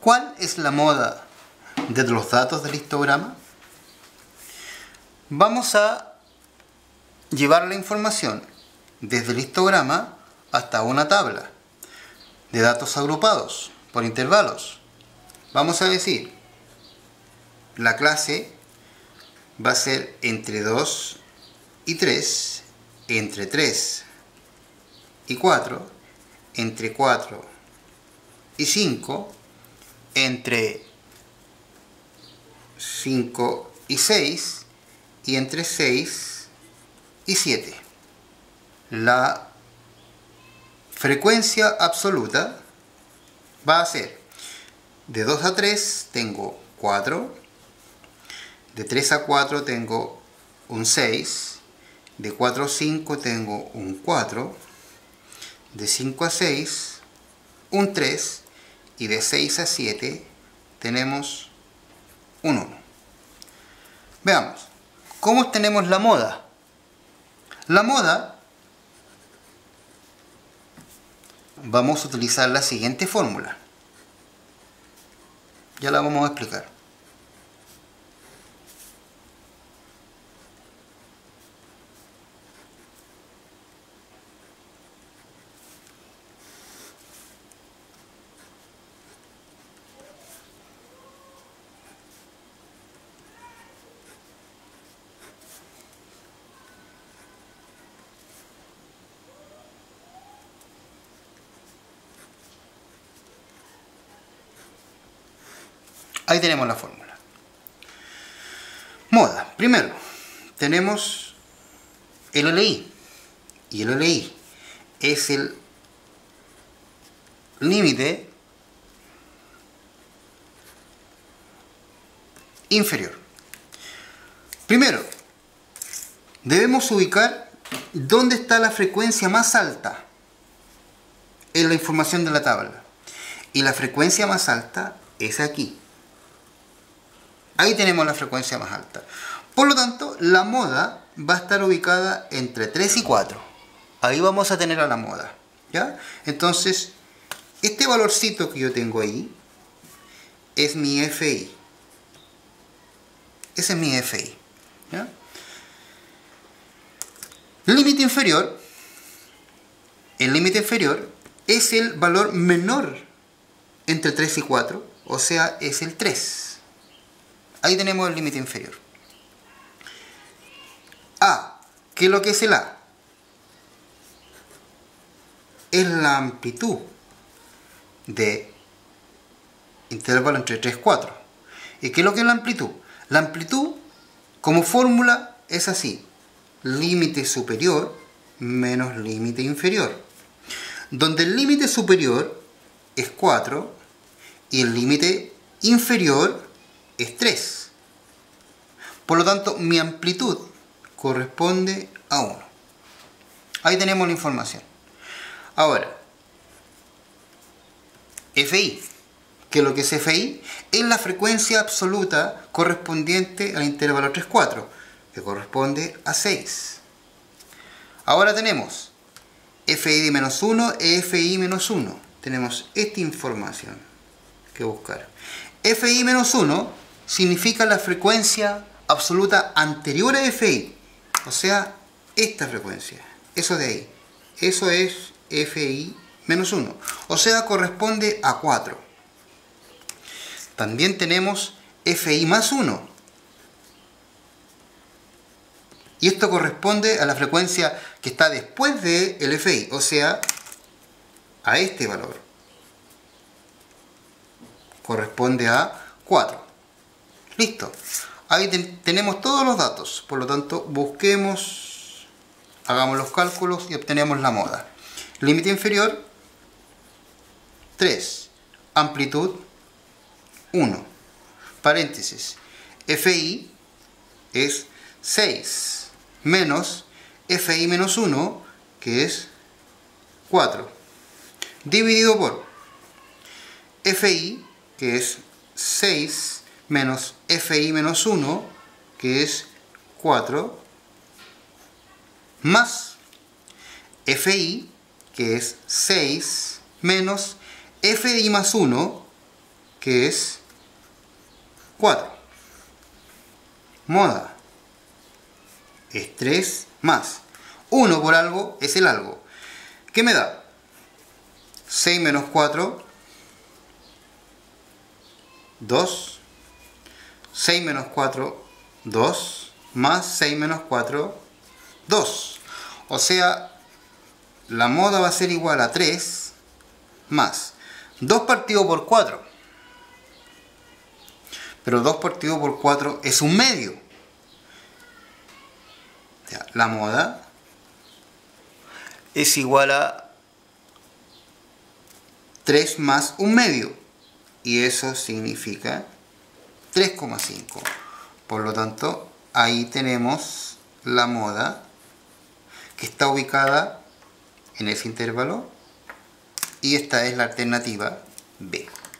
¿Cuál es la moda de los datos del histograma? Vamos a llevar la información desde el histograma hasta una tabla de datos agrupados por intervalos. Vamos a decir, la clase va a ser entre 2 y 3, entre 3 y 4, entre 4 y 5, entre 5 y 6 y entre 6 y 7. La frecuencia absoluta va a ser de 2 a 3 tengo 4, de 3 a 4 tengo un 6, de 4 a 5 tengo un 4, de 5 a 6 un 3 y de 6 a 7 tenemos un 1. Veamos, ¿cómo obtenemos la moda? La moda, vamos a utilizar la siguiente fórmula. Ya la vamos a explicar. Ahí tenemos la fórmula. Moda. Primero, tenemos el LI. Y el LI es el límite inferior. Primero, debemos ubicar dónde está la frecuencia más alta en la información de la tabla. Y la frecuencia más alta es aquí. Ahí tenemos la frecuencia más alta. Por lo tanto, la moda va a estar ubicada entre 3 y 4. Ahí vamos a tener a la moda, ¿ya? Entonces, este valorcito que yo tengo ahí es mi FI. Ese es mi FI, ¿ya? Límite inferior. El límite inferior es el valor menor entre 3 y 4, o sea, es el 3. Ahí tenemos el límite inferior. A. ¿Qué es lo que es el A? Es la amplitud de intervalo entre 3 y 4. ¿Y qué es lo que es la amplitud? La amplitud, como fórmula, es así. Límite superior menos límite inferior. Donde el límite superior es 4 y el límite inferior es 3. Por lo tanto, mi amplitud corresponde a 1. Ahí tenemos la información. Ahora, FI. ¿Qué es lo que es FI? Es la frecuencia absoluta correspondiente al intervalo 3-4, que corresponde a 6. Ahora tenemos FI de menos 1 e FI menos 1. Tenemos esta información que buscar. FI menos 1 significa la frecuencia absoluta anterior a FI, o sea, esta frecuencia, eso de ahí, eso es FI menos 1, o sea, corresponde a 4. También tenemos FI más 1, y esto corresponde a la frecuencia que está después del FI, o sea, a este valor, corresponde a 4. Listo. Ahí tenemos todos los datos. Por lo tanto, busquemos, hagamos los cálculos y obtenemos la moda. Límite inferior, 3. Amplitud, 1. Paréntesis. FI es 6 menos FI menos 1, que es 4. Dividido por FI, que es 6 menos FI menos 1, que es 4, más FI, que es 6, menos FI más 1, que es 4. Moda es 3 más 1 por algo es el algo. ¿Qué me da? 6 menos 4, 2. 6 menos 4, 2. Más 6 menos 4, 2. O sea, la moda va a ser igual a 3 más 2 partido por 4. Pero 2 partido por 4 es un medio. O sea, la moda es igual a 3 más un medio. Y eso significa 3,5. Por lo tanto, ahí tenemos la moda que está ubicada en ese intervalo. Y esta es la alternativa B.